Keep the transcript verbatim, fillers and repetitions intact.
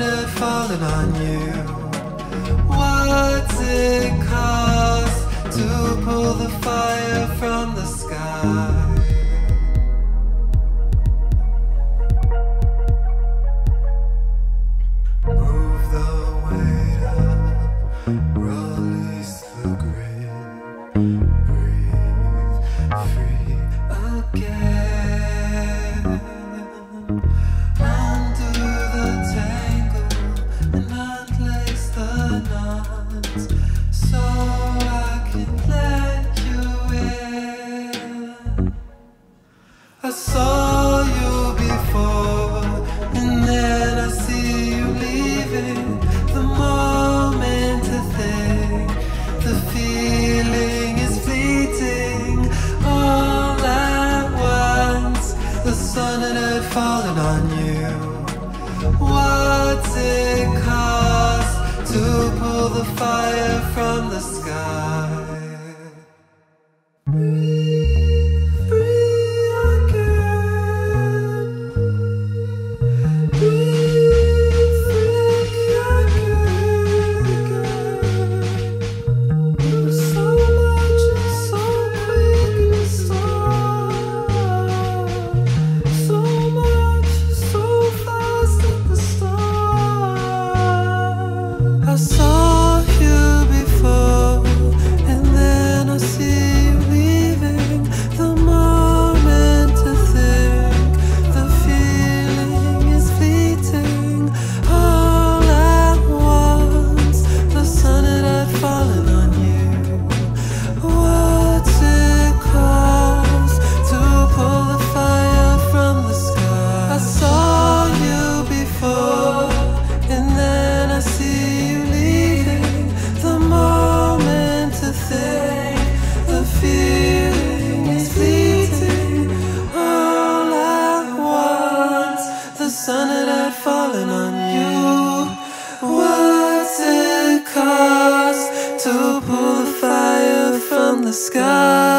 had fallen on you. What's it cost to pull the fire from the sky? Move the weight up, release the grip, breathe free again. Undo the tangle and unlace the knots, so I can let you in. I saw you before, and then I see you leaving. The moment to think, the feeling is fleeting. All at once, the sun had fallen on you. What's it cost to pull the fire from the sky? Breathe free again. Breathe free again. So much and so quick and slow. So much, so fast at the start. I saw you before, and then I see you leaving. The moment to think, the feeling is fleeting. All at once, the sun had fallen on you. What's it cost to pull the fire from the sky? I saw you before, and then I see you leaving. The moment to think, the feeling is fleeting. All at once, the sun had fallen on you. What's it cost to pull the fire from the sky?